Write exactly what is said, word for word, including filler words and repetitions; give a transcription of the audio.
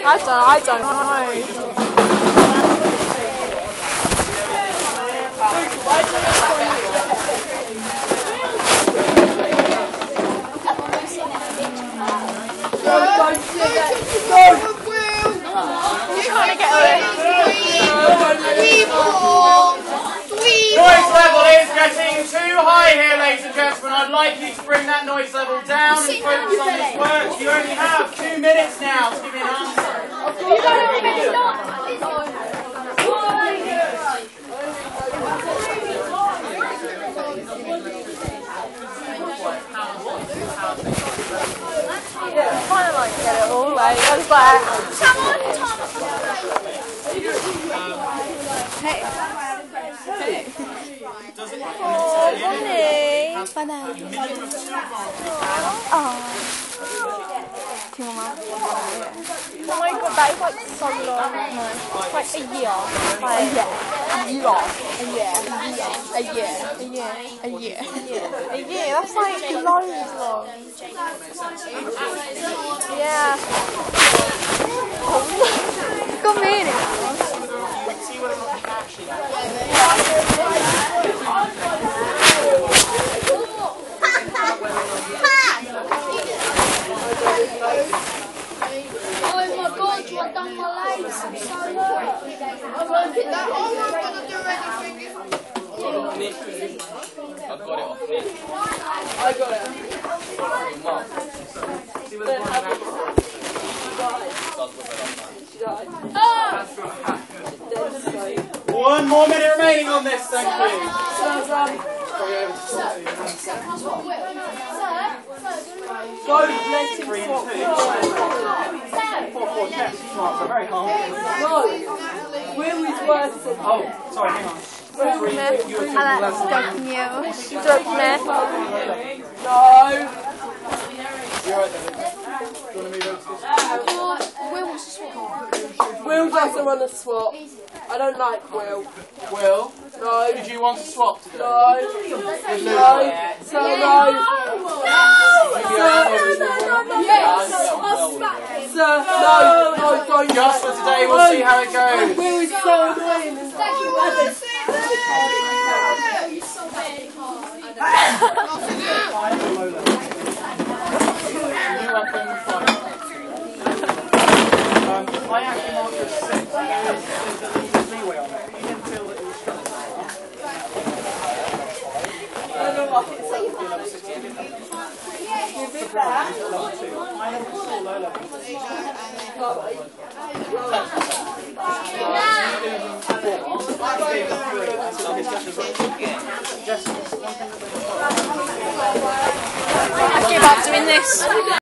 I don't, I don't know. Noise level is getting too high here, ladies and gentlemen. I'd like you to bring that noise level down and focus on this work. You only have two minutes now to give me an answer. Yeah, I kind of like get it all. Like I was like, hey, hey. Oh, Bonnie. Bonnie. Oh. Oh my god, that is like so long. No, it's like a year. Like, a year. A year. A year. A year. A year. A year. A year. That's like loads long. Yeah. Oh, got me in it. Oh my god, you have done my legs. I'm so low. I'm going to pick that on. I'm going to do anything. I've got it off me. I got it. One more minute remaining on this, thank you. Go, let's see what Are very hard. No, Will is worse than Oh, sorry, hang on. Will Smith. I like stalking you. Doug Smith. No. You're right there. Do you want to move over to this? Will wants to swap. Will doesn't want to swap. I don't like Will. Will, No. did you want to swap today? No. No. So no. Sir, no, no, don't. Just for today, we'll see how it goes. Will is so annoying. New weapon, fine. Um, I actually marked it as six. There's leeway on it. You didn't feel that it was structured. I don't know what it's like. Give it back. I never saw low level. I give up doing this.